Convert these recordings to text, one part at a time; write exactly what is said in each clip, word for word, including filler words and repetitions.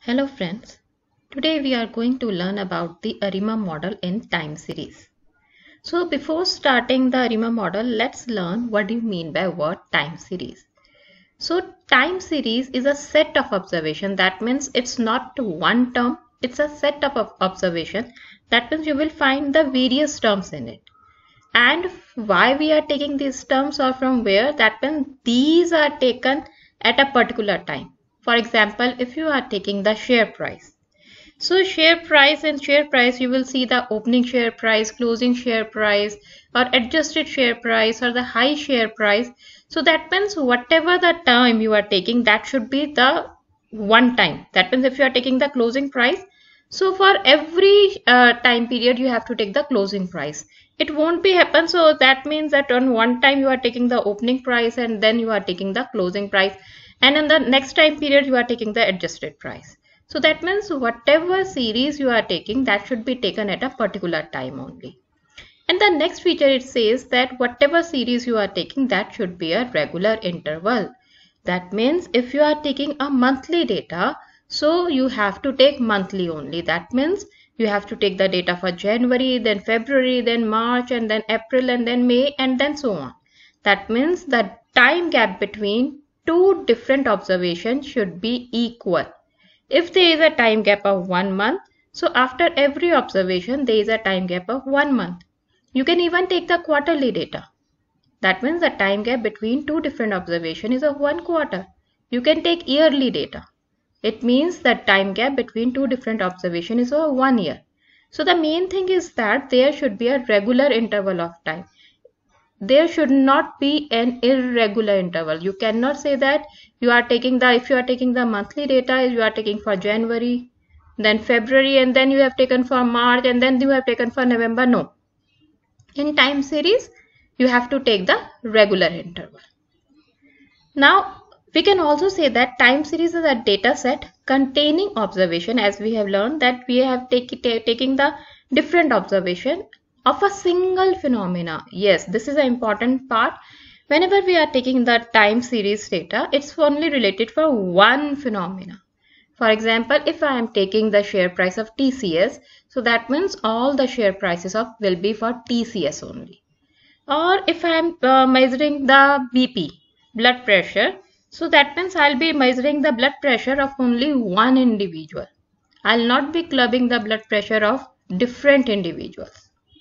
Hello friends, today we are going to learn about the ARIMA model in time series. So before starting the ARIMA model, let's learn what do you mean by word time series. So time series is a set of observation. That means it's not one term, it's a set of observation. That means you will find the various terms in it. And why we are taking these terms or from where, that means these are taken at a particular time. For example, if you are taking the share price. So share price and share price, you will see the opening share price, closing share price, or adjusted share price, or the high share price. So that means whatever the time you are taking, that should be the one time. That means if you are taking the closing price, so for every uh, time period you have to take the closing price. It won't be happen. So that means that on one time you are taking the opening price and then you are taking the closing price, and in the next time period you are taking the adjusted price. So that means whatever series you are taking, that should be taken at a particular time only. And the next feature, it says that whatever series you are taking, that should be a regular interval. That means if you are taking a monthly data, so you have to take monthly only. That means you have to take the data for January, then February, then March, and then April, and then May, and then so on. That means the time gap between two different observations should be equal. If there is a time gap of one month, so after every observation there is a time gap of one month. You can even take the quarterly data. That means the time gap between two different observations is of one quarter. You can take yearly data. It means that time gap between two different observations is of one year. So the main thing is that there should be a regular interval of time. There should not be an irregular interval. You cannot say that you are taking the, if you are taking the monthly data, you are taking for January, then February, and then you have taken for March, and then you have taken for November. No. In time series, you have to take the regular interval. Now, we can also say that time series is a data set containing observation, as we have learned that we have take, take, taking the different observation of a single phenomena. Yes, this is an important part. Whenever we are taking the time series data, it's only related for one phenomena. For example, if I am taking the share price of T C S, so that means all the share prices of will be for T C S only. Or if I am uh, measuring the B P, blood pressure, so that means I'll be measuring the blood pressure of only one individual. I'll not be clubbing the blood pressure of different individuals.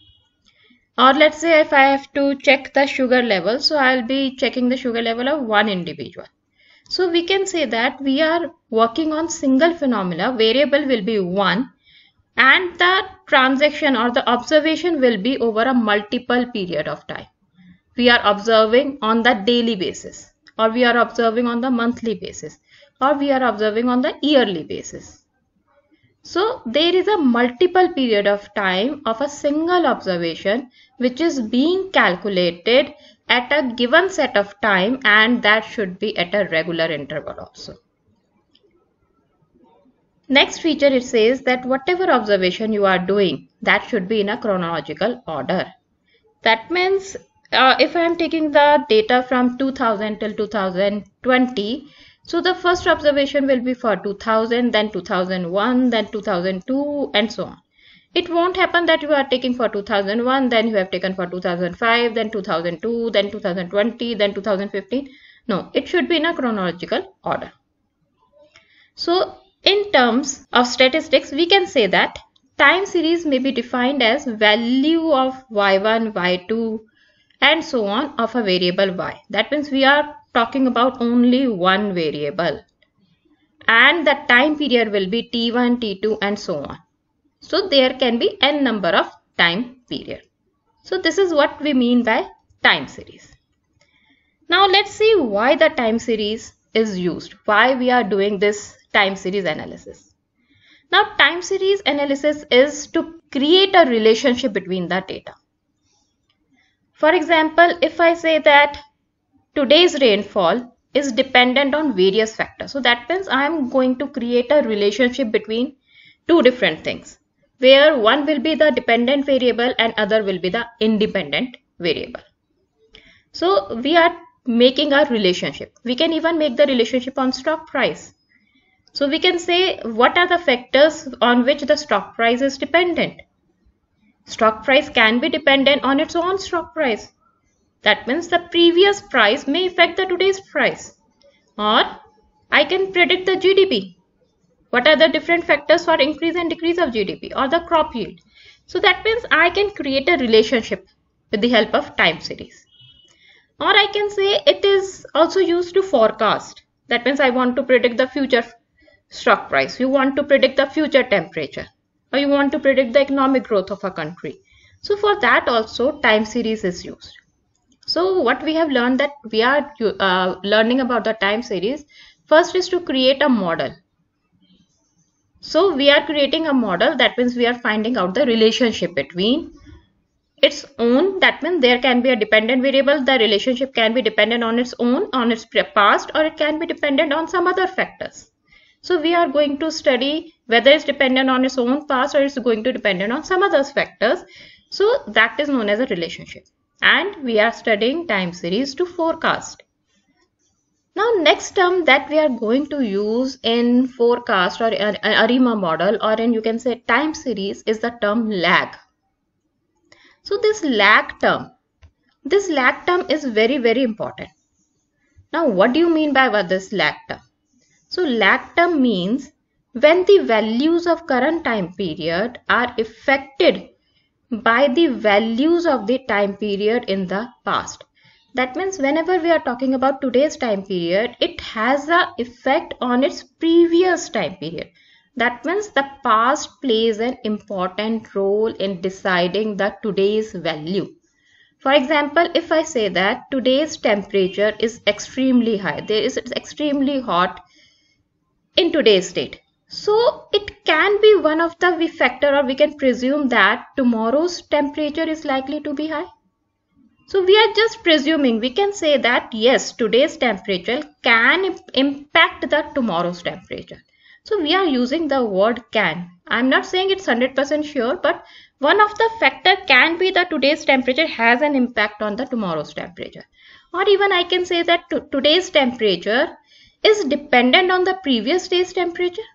Or let's say if I have to check the sugar level, so I'll be checking the sugar level of one individual. So we can say that we are working on single phenomena, variable will be one, and the transaction or the observation will be over a multiple period of time. We are observing on the daily basis, or we are observing on the monthly basis, or we are observing on the yearly basis. So there is a multiple period of time of a single observation which is being calculated at a given set of time, and that should be at a regular interval also. Next feature, it says that whatever observation you are doing, that should be in a chronological order. That means uh, if I am taking the data from two thousand till two thousand twenty, so the first observation will be for two thousand, then two thousand one, then two thousand two, and so on. It won't happen that you are taking for two thousand one, then you have taken for two thousand five, then two thousand two, then two thousand twenty, then two thousand fifteen. No, it should be in a chronological order. So in terms of statistics, we can say that time series may be defined as value of y one, y two, and so on of a variable y. That means we are talking about only one variable, and the time period will be T one, T two, and so on. So there can be n number of time period. So this is what we mean by time series. Now let's see why the time series is used, why we are doing this time series analysis. Now time series analysis is to create a relationship between the data. For example, if I say that today's rainfall is dependent on various factors, so that means I am going to create a relationship between two different things, where one will be the dependent variable and other will be the independent variable. So we are making a relationship. We can even make the relationship on stock price. So we can say, what are the factors on which the stock price is dependent? Stock price can be dependent on its own stock price. That means the previous price may affect the today's price. Or I can predict the G D P. What are the different factors for increase and decrease of G D P or the crop yield? So that means I can create a relationship with the help of time series. Or I can say it is also used to forecast. That means I want to predict the future stock price. You want to predict the future temperature, or you want to predict the economic growth of a country. So for that also time series is used. So what we have learned, that we are uh, learning about the time series. First is to create a model. So we are creating a model. That means we are finding out the relationship between its own. That means there can be a dependent variable. The relationship can be dependent on its own, on its past, or it can be dependent on some other factors. So we are going to study whether it's dependent on its own past or it's going to dependent on some other factors. So that is known as a relationship. And we are studying time series to forecast. Now next term that we are going to use in forecast or an ARIMA model, or in you can say time series, is the term lag. So this lag term, this lag term is very very important. Now what do you mean by what this lag term? So lag term means when the values of current time period are affected by the values of the time period in the past. That means whenever we are talking about today's time period, it has an effect on its previous time period. That means the past plays an important role in deciding the today's value. For example, if I say that today's temperature is extremely high, there is it's extremely hot in today's state. So it can be one of the factor, or we can presume that tomorrow's temperature is likely to be high. So we are just presuming. We can say that yes, today's temperature can impact the tomorrow's temperature. So we are using the word can. I'm not saying it's one hundred percent sure, but one of the factor can be that today's temperature has an impact on the tomorrow's temperature. Or even I can say that today's temperature is dependent on the previous day's temperature.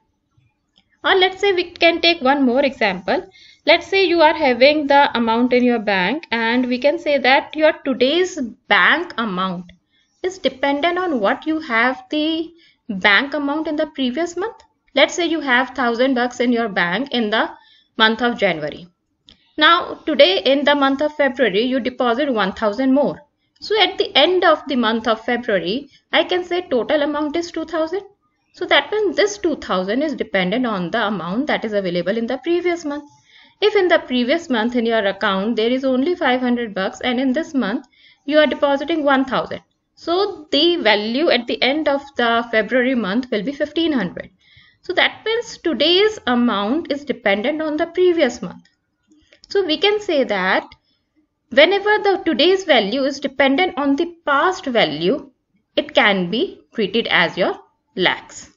Or let's say we can take one more example. Let's say you are having the amount in your bank, and we can say that your today's bank amount is dependent on what you have the bank amount in the previous month. Let's say you have thousand bucks in your bank in the month of January. Now today in the month of February you deposit one thousand more. So at the end of the month of February I can say total amount is two thousand. So that means this two thousand is dependent on the amount that is available in the previous month. If in the previous month in your account there is only five hundred bucks, and in this month you are depositing one thousand. So the value at the end of the February month will be fifteen hundred. So that means today's amount is dependent on the previous month. So we can say that whenever the today's value is dependent on the past value, it can be treated as your lags.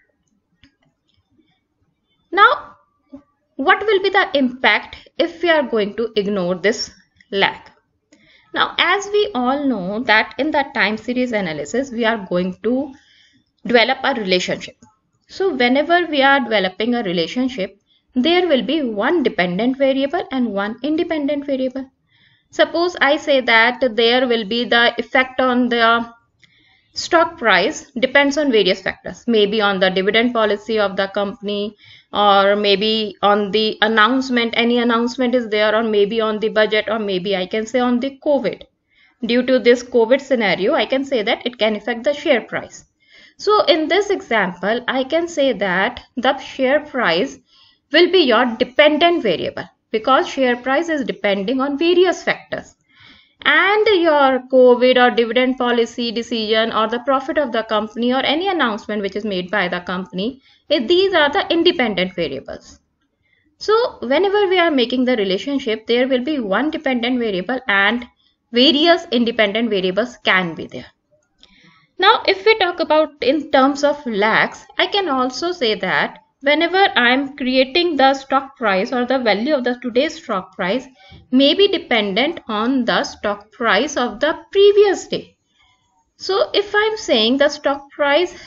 Now, what will be the impact if we are going to ignore this lag? Now, as we all know that in the time series analysis, we are going to develop a relationship. So whenever we are developing a relationship, there will be one dependent variable and one independent variable. Suppose I say that there will be the effect on the stock price depends on various factors, maybe on the dividend policy of the company, or maybe on the announcement, any announcement is there, or maybe on the budget, or maybe I can say on the COVID. Due to this COVID scenario, I can say that it can affect the share price. So in this example, I can say that the share price will be your dependent variable, because share price is depending on various factors. And your COVID or dividend policy decision, or the profit of the company, or any announcement which is made by the company, these are the independent variables. So whenever we are making the relationship, there will be one dependent variable and various independent variables can be there. Now if we talk about in terms of lags, I can also say that whenever I am creating the stock price, or the value of the today's stock price may be dependent on the stock price of the previous day. So if I am saying the stock price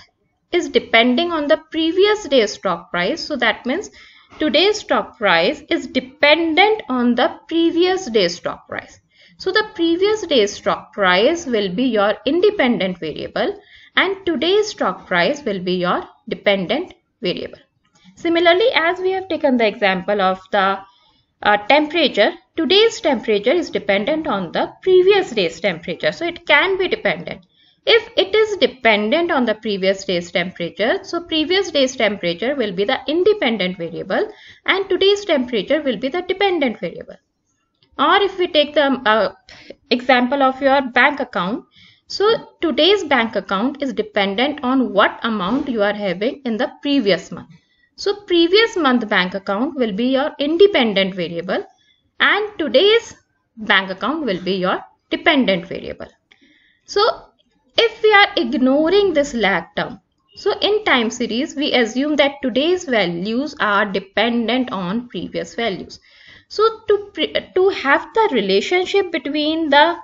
is depending on the previous day's stock price. So that means today's stock price is dependent on the previous day's stock price. So the previous day's stock price will be your independent variable and today's stock price will be your dependent variable. Similarly, as we have taken the example of the uh, temperature, today's temperature is dependent on the previous day's temperature. So it can be dependent. If it is dependent on the previous day's temperature, so previous day's temperature will be the independent variable and today's temperature will be the dependent variable. Or if we take the uh, example of your bank account, so today's bank account is dependent on what amount you are having in the previous month. So previous month bank account will be your independent variable and today's bank account will be your dependent variable. So if we are ignoring this lag term, so in time series we assume that today's values are dependent on previous values. So to, to have the relationship between the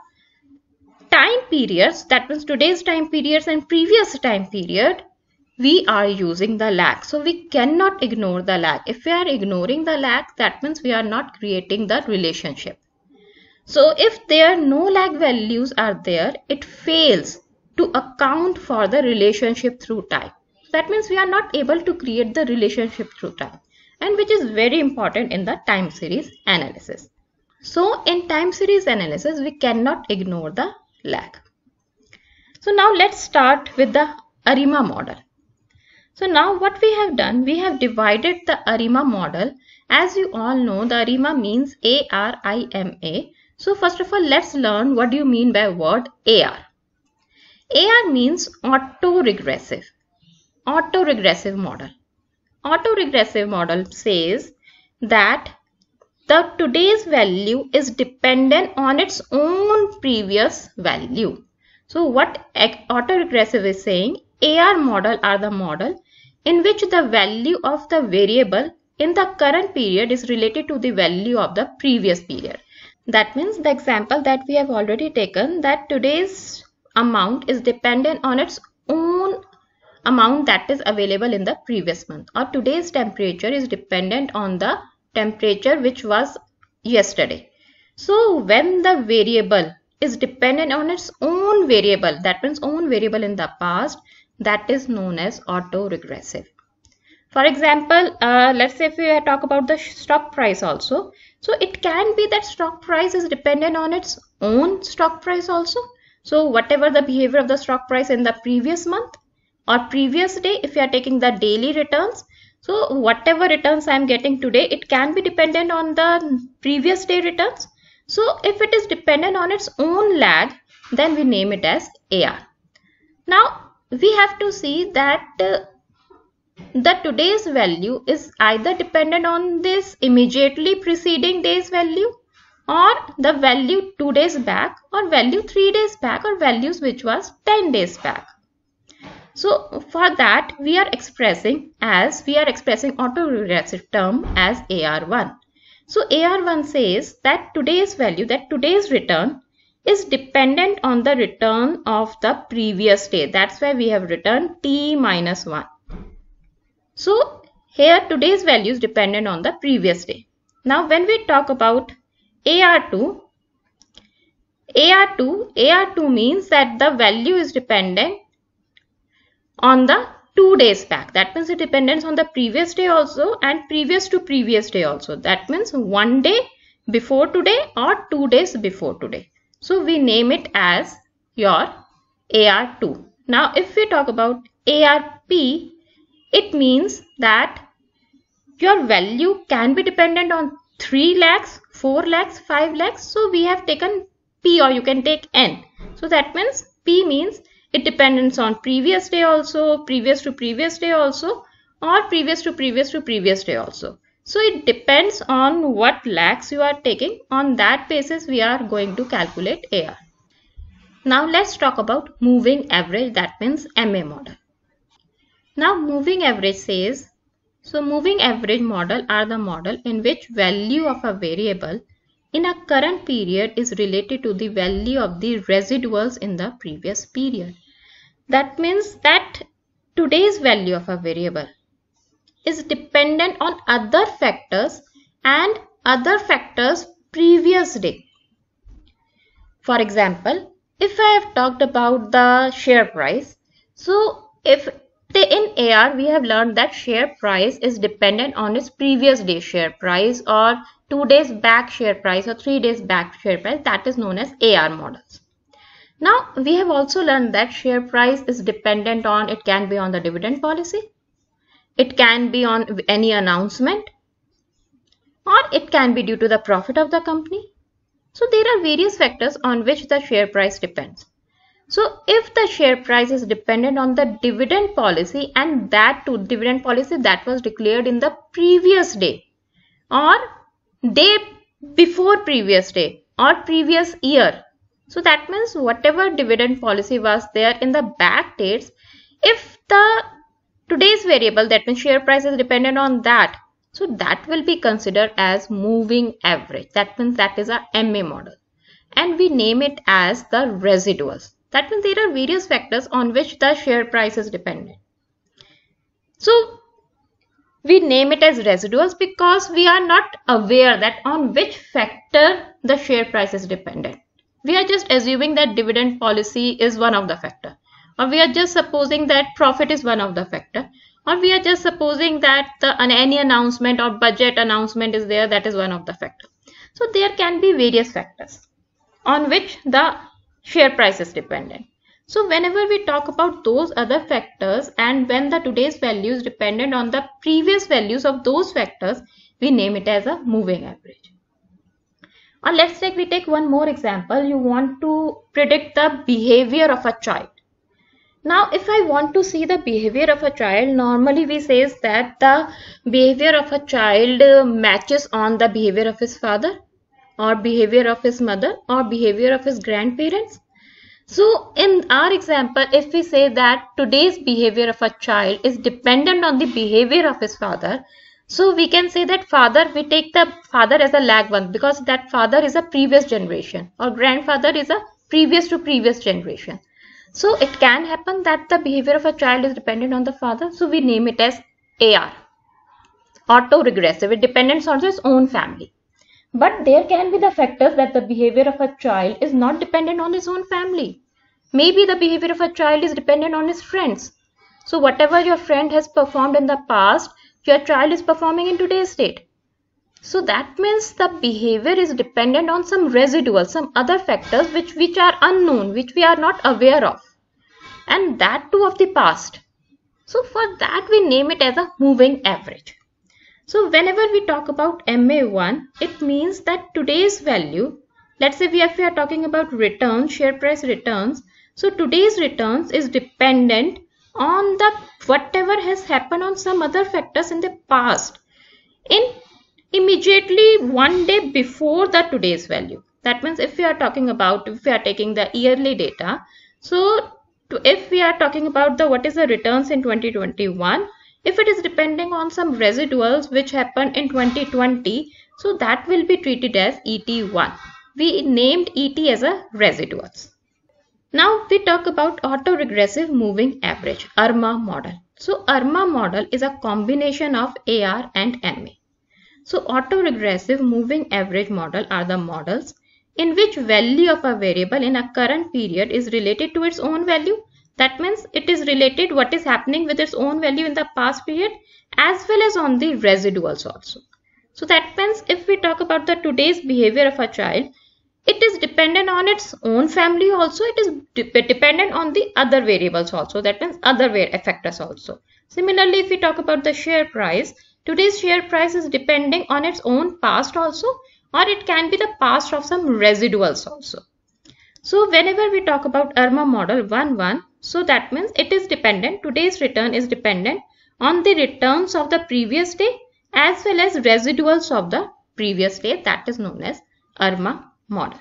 time periods, that means today's time periods and previous time period, we are using the lag. So we cannot ignore the lag. If we are ignoring the lag, that means we are not creating the relationship. So if there no lag values are there, it fails to account for the relationship through time. That means we are not able to create the relationship through time, and which is very important in the time series analysis. So in time series analysis, we cannot ignore the lag. So now let's start with the ARIMA model. So now what we have done, we have divided the ARIMA model. As you all know, the ARIMA means A R I M A. So first of all, let's learn what do you mean by word A R. A R means autoregressive, autoregressive model. Autoregressive model says that the today's value is dependent on its own previous value. So what autoregressive is saying, A R model are the model in which the value of the variable in the current period is related to the value of the previous period. That means the example that we have already taken, that today's amount is dependent on its own amount that is available in the previous month, or today's temperature is dependent on the temperature which was yesterday. So when the variable is dependent on its own variable, that means own variable in the past, that is known as autoregressive. For example, uh, let's say if we talk about the stock price also, so it can be that stock price is dependent on its own stock price also. So whatever the behavior of the stock price in the previous month or previous day, if you are taking the daily returns, so whatever returns I am getting today, it can be dependent on the previous day returns. So if it is dependent on its own lag, then we name it as A R. Now we have to see that uh, the today's value is either dependent on this immediately preceding day's value, or the value two days back, or value three days back, or values which was ten days back. So for that we are expressing as we are expressing autoregressive term as A R one. So A R one says that today's value, that today's return is dependent on the return of the previous day. That's why we have written T minus one. So here today's value is dependent on the previous day. Now when we talk about A R two, A R two, A R two means that the value is dependent on the two days back. That means it depends on the previous day also and previous to previous day also. That means one day before today or two days before today. So we name it as your A R two. Now if we talk about A R P, it means that your value can be dependent on three lakhs, four lakhs, five lakhs. So we have taken P, or you can take N. So that means P means it depends on previous day also, previous to previous day also, or previous to previous to previous day also. So it depends on what lakhs you are taking. On that basis we are going to calculate A R. Now let's talk about moving average, that means M A model. Now moving average says, so moving average model are the model in which value of a variable in a current period is related to the value of the residuals in the previous period. That means that today's value of a variable is dependent on other factors and other factors previous day. For example, if I have talked about the share price, so if in A R we have learned that share price is dependent on its previous day share price or two days back share price or three days back share price, that is known as A R models. Now we have also learned that share price is dependent on, it can be on the dividend policy, it can be on any announcement, or it can be due to the profit of the company. So there are various factors on which the share price depends. So if the share price is dependent on the dividend policy, and that too dividend policy that was declared in the previous day or day before previous day or previous year, so that means whatever dividend policy was there in the back dates, if the today's variable, that means share price, is dependent on that, so that will be considered as moving average. That means that is a M A model, and we name it as the residuals. That means there are various factors on which the share price is dependent. So we name it as residuals because we are not aware that on which factor the share price is dependent. We are just assuming that dividend policy is one of the factor, or we are just supposing that profit is one of the factor, or we are just supposing that the any announcement or budget announcement is there, that is one of the factor. So there can be various factors on which the share price is dependent. So whenever we talk about those other factors and when the today's value is dependent on the previous values of those factors, we name it as a moving average. Or let's take we take one more example. You want to predict the behavior of a child. Now, if I want to see the behavior of a child, normally we say that the behavior of a child matches on the behavior of his father or behavior of his mother or behavior of his grandparents. So in our example, if we say that today's behavior of a child is dependent on the behavior of his father, so we can say that father, we take the father as a lag one because that father is a previous generation or grandfather is a previous to previous generation. So it can happen that the behavior of a child is dependent on the father. So we name it as A R, autoregressive. It depends on its own family. But there can be the factors that the behavior of a child is not dependent on his own family. Maybe the behavior of a child is dependent on his friends. So whatever your friend has performed in the past, your child is performing in today's date. So that means the behavior is dependent on some residual, some other factors which, which are unknown, which we are not aware of. And that too of the past. So for that we name it as a moving average. So whenever we talk about M A one, it means that today's value, let's say we are, if we are talking about returns, share price returns. So today's returns is dependent on the whatever has happened on some other factors in the past. In immediately one day before the today's value. That means if we are talking about, if we are taking the yearly data, so to, if we are talking about the what is the returns in twenty twenty-one, if it is depending on some residuals which happened in twenty twenty, so that will be treated as E T one. We named E T as a residuals. Now we talk about autoregressive moving average, A R M A model. So A R M A model is a combination of A R and M A. So autoregressive moving average model are the models in which value of a variable in a current period is related to its own value. That means it is related what is happening with its own value in the past period as well as on the residuals also. So that means if we talk about the today's behavior of a child, it is dependent on its own family also. It is de dependent on the other variables also. That means other factors also. Similarly, if we talk about the share price, today's share price is depending on its own past also, or it can be the past of some residuals also. So whenever we talk about A R M A model one one, so that means it is dependent, today's return is dependent on the returns of the previous day as well as residuals of the previous day. That is known as A R M A model.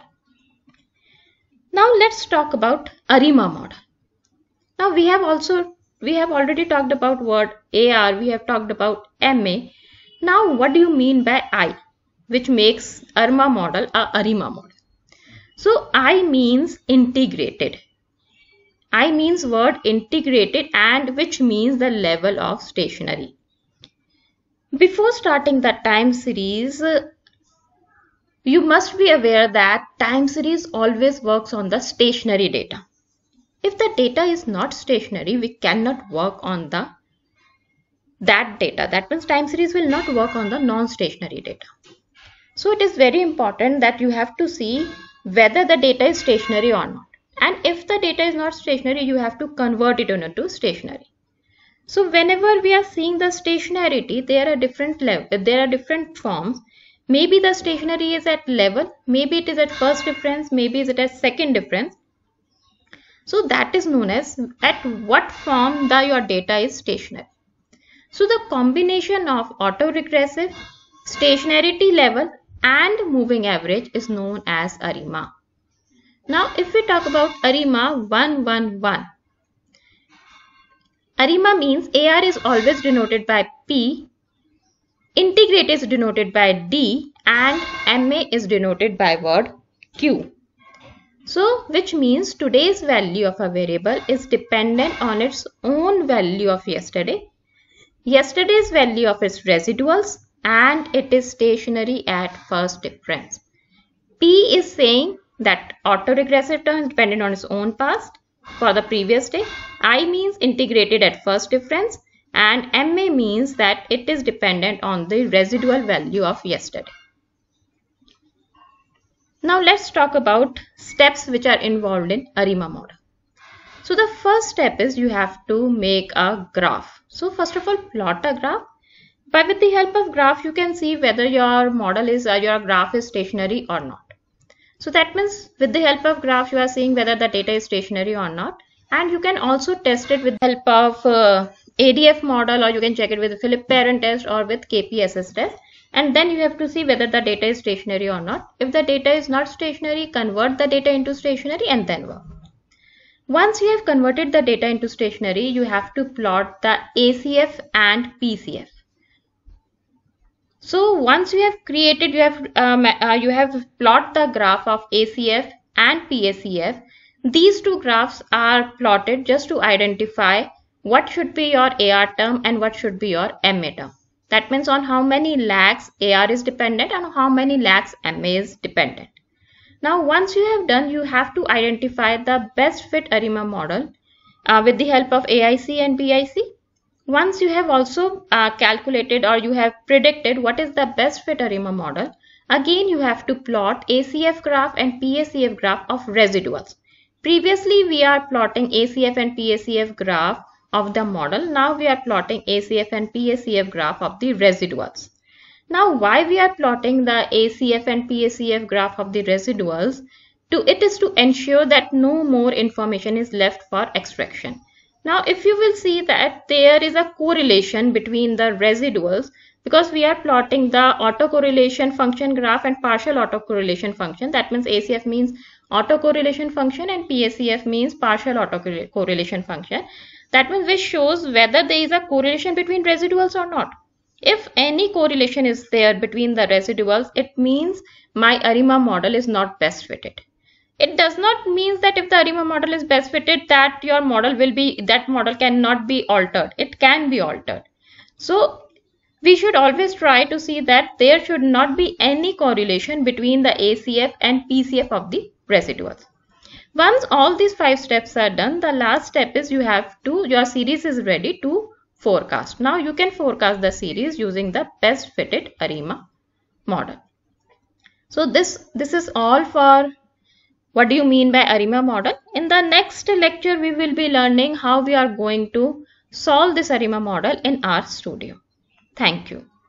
Now let's talk about ARIMA model. Now we have also we have already talked about word A R, we have talked about M A. Now what do you mean by I, which makes A R M A model a ARIMA model? So I means integrated. I means word integrated, and which means the level of stationary. Before starting the time series, you must be aware that time series always works on the stationary data. If the data is not stationary, we cannot work on the that data. That means time series will not work on the non-stationary data. So it is very important that you have to see whether the data is stationary or not. And if the data is not stationary, you have to convert it into stationary. So whenever we are seeing the stationarity, there are different level, there are different forms. Maybe the stationary is at level, maybe it is at first difference, maybe it is at second difference. So that is known as at what form the your data is stationary. So the combination of autoregressive, stationarity level and moving average is known as ARIMA. Now if we talk about ARIMA one one one, ARIMA means A R is always denoted by P, integrate is denoted by D, and M A is denoted by word Q. So which means today's value of a variable is dependent on its own value of yesterday, yesterday's value of its residuals, and it is stationary at first difference. P is saying that autoregressive term is dependent on its own past for the previous day. I means integrated at first difference, and M A means that it is dependent on the residual value of yesterday. Now let's talk about steps which are involved in ARIMA model. So the first step is you have to make a graph. So first of all, plot a graph. But with the help of graph, you can see whether your model is uh, your graph is stationary or not. So that means with the help of graph, you are seeing whether the data is stationary or not. And you can also test it with the help of uh, A D F model, or you can check it with the Philip Perrin test or with K P S S test. And then you have to see whether the data is stationary or not. If the data is not stationary, convert the data into stationary and then work. Once you have converted the data into stationary, you have to plot the A C F and P C F. So once you have created, you have um, uh, you have plot the graph of A C F and P A C F. These two graphs are plotted just to identify what should be your A R term and what should be your M A term. That means on how many lakhs A R is dependent and how many lakhs M A is dependent. Now once you have done, you have to identify the best fit ARIMA model uh, with the help of A I C and B I C. Once you have also uh, calculated or you have predicted what is the best fit ARIMA model, again you have to plot A C F graph and P A C F graph of residuals. Previously we are plotting A C F and P A C F graph of the model. Now we are plotting A C F and P A C F graph of the residuals. Now why we are plotting the A C F and P A C F graph of the residuals? To, it is to ensure that no more information is left for extraction. Now if you will see that there is a correlation between the residuals, because we are plotting the autocorrelation function graph and partial autocorrelation function. That means A C F means autocorrelation function and P A C F means partial autocorrelation function. That means which shows whether there is a correlation between residuals or not. If any correlation is there between the residuals, it means my ARIMA model is not best fitted. It does not mean that if the ARIMA model is best fitted, that your model will be, that model cannot be altered. It can be altered. So we should always try to see that there should not be any correlation between the A C F and P C F of the residuals. Once all these five steps are done, the last step is you have to, your series is ready to forecast. Now you can forecast the series using the best fitted ARIMA model. So this, this is all for what do you mean by ARIMA model. In the next lecture, we will be learning how we are going to solve this ARIMA model in R Studio. Thank you.